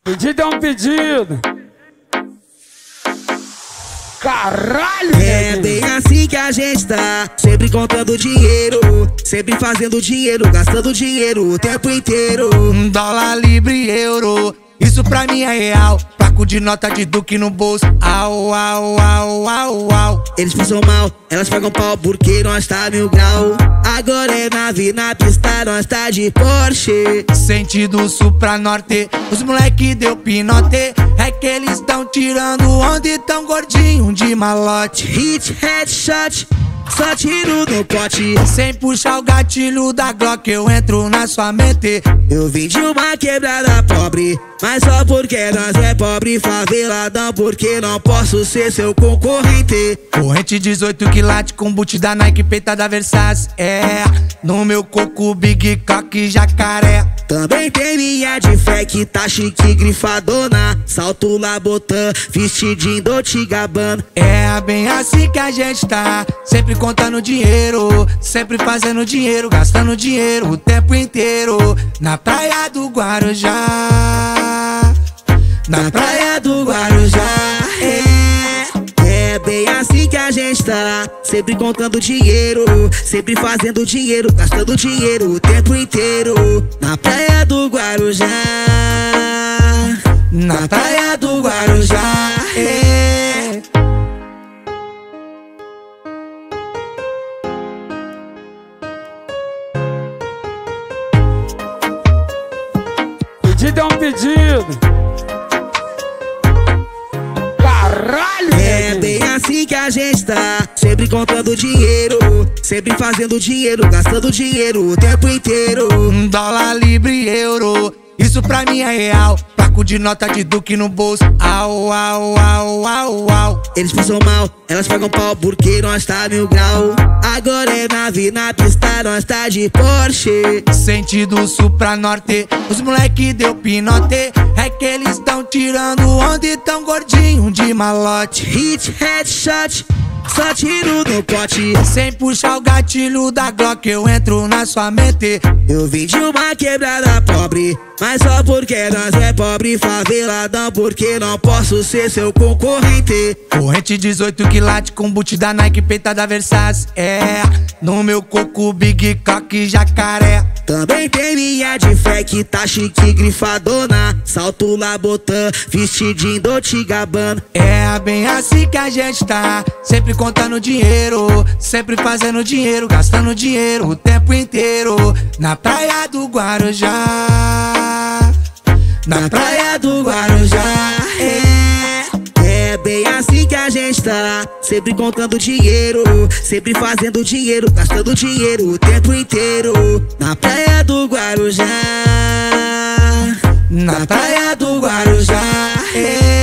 Pedido é um pedido. Caralho! É bem assim que a gente tá, sempre contando dinheiro, sempre fazendo dinheiro, gastando dinheiro o tempo inteiro. Dólar, libra e euro, isso pra mim é real. Placo de nota de Duque no bolso, au, au, au, au, au. Eles pensam mal, elas pagam pau porque nós tá 1000 grau. Agora é nave na pista, nós tá de Porsche. Sentido sul pra norte, os moleque deu pinote. É que eles tão tirando onde tão gordinho de malote. Hit, headshot, só tiro no pote. Sem puxar o gatilho da Glock, eu entro na sua mente. Eu vim de uma quebrada pobre, mas só porque nós é pobre. Faveladão porque não posso ser seu concorrente. Corrente 18 quilates com boot da Nike, peita da Versace. É, no meu coco Big Cock jacaré. Também tem minha de fé que tá chique grifadona. Salto Labotã, vestidinho Dolce Gabbana. É bem assim que a gente tá, sempre contando dinheiro, sempre fazendo dinheiro, gastando dinheiro o tempo inteiro. Na praia do Guarujá, na praia do Guarujá. É bem assim que a gente tá, sempre contando dinheiro, sempre fazendo dinheiro, gastando dinheiro o tempo inteiro. Na praia do Guarujá, na praia do Guarujá. Pedido é um pedido. Caralho! É bem assim que a gente tá, sempre contando dinheiro, sempre fazendo dinheiro, gastando dinheiro o tempo inteiro. Dólar, libra e euro, isso pra mim é real. Placo de nota de Duque no bolso, au, au, au, au, au. Eles pensam mal, elas pagam pau porque nós tá 1000 grau. Agora é nave na pista, nós tá de Porsche. Sentido sul pra norte, os moleque deu pinote. É que eles tão tirando onde tão gordinho de malote. Hit, headshot, só tiro no pote. Sem puxar o gatilho da Glock, eu entro na sua mente. Eu vim de uma quebrada pobre, mas só porque nós é pobre. Faveladão porque não posso ser seu concorrente. Corrente 18 quilates com boot da Nike, peita da Versace. É, no meu coco Big Cock jacaré. Também tem minha de fé que tá chique grifadona. Salto Labotã, vestidinho Dolce Gabbana. É bem assim que a gente tá, sempre contando dinheiro, sempre fazendo dinheiro, gastando dinheiro o tempo inteiro. Na praia do Guarujá, na praia do Guarujá. É bem assim que a gente tá, sempre contando dinheiro, sempre fazendo dinheiro, gastando dinheiro o tempo inteiro. Na praia do Guarujá, na praia do Guarujá.